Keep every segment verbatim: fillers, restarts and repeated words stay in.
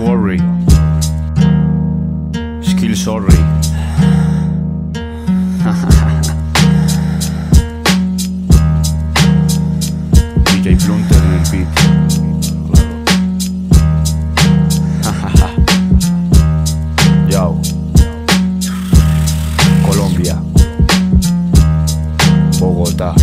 worry. Skill sorry. D J Blunter en el beat. Yo. Colombia. Bogotá.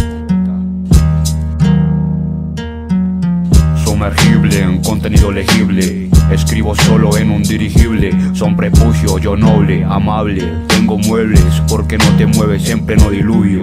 Sumergible en contenido legible. Escribo solo en un dirigible. Son prepucio, yo noble, amable. Tengo muebles porque no te mueves en pleno diluvio.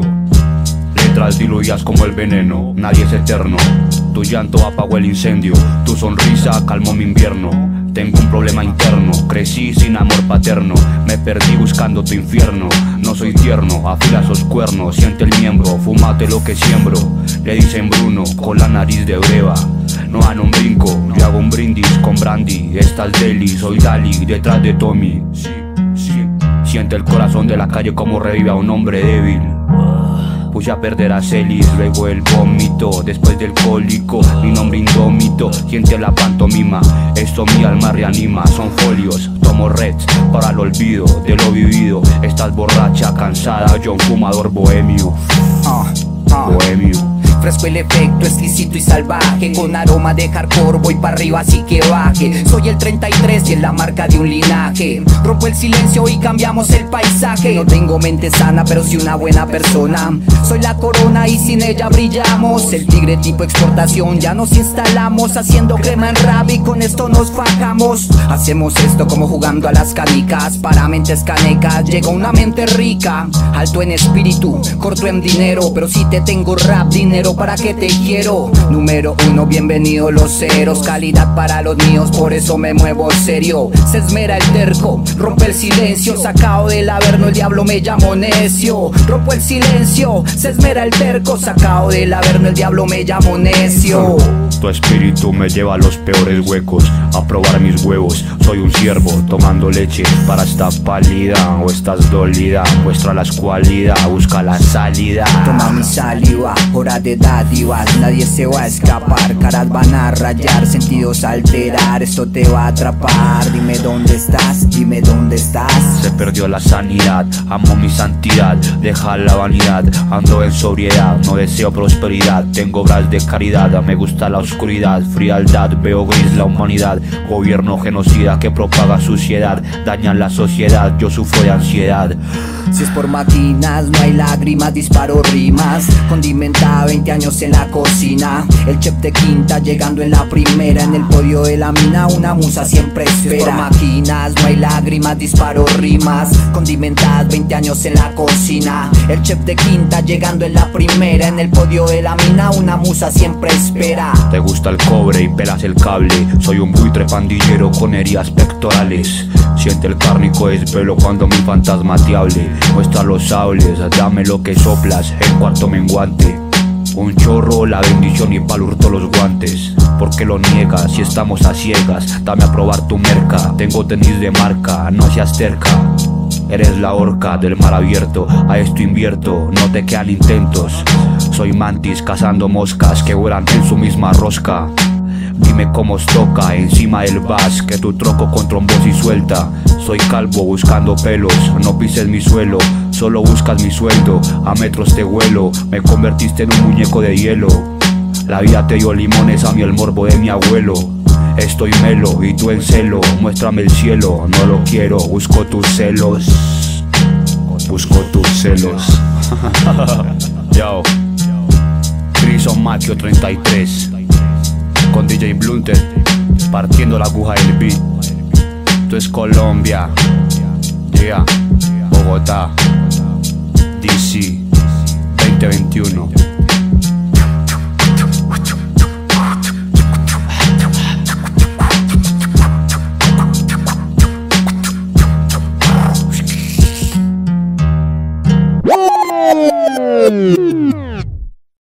Letras diluidas como el veneno. Nadie es eterno. Tu llanto apagó el incendio. Tu sonrisa calmó mi invierno. Tengo un problema interno. Crecí sin amor paterno. Me perdí buscando tu infierno. No soy tierno, afila esos cuernos. Siente el miembro, fúmate lo que siembro. Le dicen Bruno, con la nariz de breva. No dan un brinco, yo hago un brindis con brandy. Estás deli, soy Dali, detrás de Tommy. Sí, sí. Siente el corazón de la calle como revive a un hombre débil. Puse a perder a Celis, luego el vómito. Después del cólico, mi nombre indómito. Siente la pantomima, esto mi alma reanima. Son folios, tomo reds para el olvido de lo vivido. Estás borracha, cansada, yo un fumador bohemio. uh, uh. Bohemio. Fresco el efecto, exquisito y salvaje. Con aroma de hardcore voy para arriba así que baje. Soy el treinta y tres y es la marca de un linaje. Rompo el silencio y cambiamos el paisaje. No tengo mente sana pero sí una buena persona. Soy la corona y sin ella brillamos. El tigre tipo exportación, ya nos instalamos. Haciendo crema en rap y con esto nos fajamos. Hacemos esto como jugando a las canicas. Para mentes canecas llega una mente rica. Alto en espíritu, corto en dinero. Pero si te tengo rap, dinero para que te quiero. Número uno, bienvenido los ceros. Calidad para los míos, por eso me muevo serio. Se esmera el terco, rompe el silencio. Sacado del averno, el diablo me llamó necio. Rompo el silencio, se esmera el terco. Sacado del averno, el diablo me llamó necio. Tu espíritu me lleva a los peores huecos, a probar mis huevos. Soy un ciervo tomando leche para esta pálida. O estás dolida, muestra la escualidad, busca la salida. Toma mi saliva, hora de dádivas, nadie se va a escapar. Caras van a rayar, sentidos alterar, esto te va a atrapar. Dime dónde estás, dime dónde estás. Se perdió la sanidad, amo mi santidad. Deja la vanidad, ando en sobriedad. No deseo prosperidad, tengo obras de caridad. Me gusta la oscuridad, frialdad, veo gris la humanidad. Gobierno genocida que propaga suciedad, dañan la sociedad, yo sufro de ansiedad. Si es por máquinas, no hay lágrimas, disparo rimas. Condimentada, veinte años en la cocina. El chef de quinta llegando en la primera. En el podio de la mina, una musa siempre espera. Si es por máquinas, no hay lágrimas, disparo rimas. Condimentadas, veinte años en la cocina. El chef de quinta llegando en la primera. En el podio de la mina, una musa siempre espera. Te gusta el cobre y pelas el cable. Soy un buitre pandillero con heridas pectorales. Siente el cárnico desvelo cuando mi fantasma te hable. Muestra los sables, dame lo que soplas, el cuarto menguante. Un chorro, la bendición y pa'l hurto los guantes. ¿Por qué lo niegas si estamos a ciegas? Dame a probar tu merca, tengo tenis de marca, no seas terca. Eres la horca del mar abierto, a esto invierto, no te quedan intentos. Soy mantis cazando moscas que vuelan en su misma rosca. Dime cómo os toca encima del bas, que tu troco con trombosis suelta. Soy calvo buscando pelos, no pises mi suelo, solo buscas mi sueldo, a metros te huelo, me convertiste en un muñeco de hielo. La vida te dio limones, a mí el morbo de mi abuelo. Estoy melo y tú en celo, muéstrame el cielo, no lo quiero, busco tus celos. Busco tus celos. Yo, Grison Maquio treinta y tres. Con D J Blunter, partiendo la aguja del beat. Esto es Colombia, yeah, Bogotá, D C, veinte veintiuno.